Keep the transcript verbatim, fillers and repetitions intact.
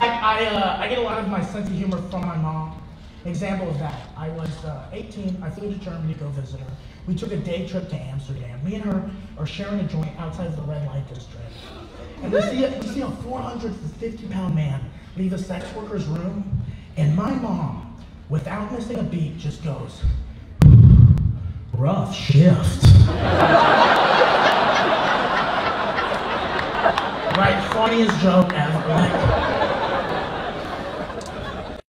I, uh, I get a lot of my sense of humor from my mom. Example of that, I was uh, eighteen, I flew to Germany to go visit her. We took a day trip to Amsterdam. Me and her are sharing a joint outside of the red light district. And we see a, we see a four hundred fifty pound man leave a sex worker's room, and my mom, without missing a beat, just goes, rough shift. Right, funniest joke ever. Like,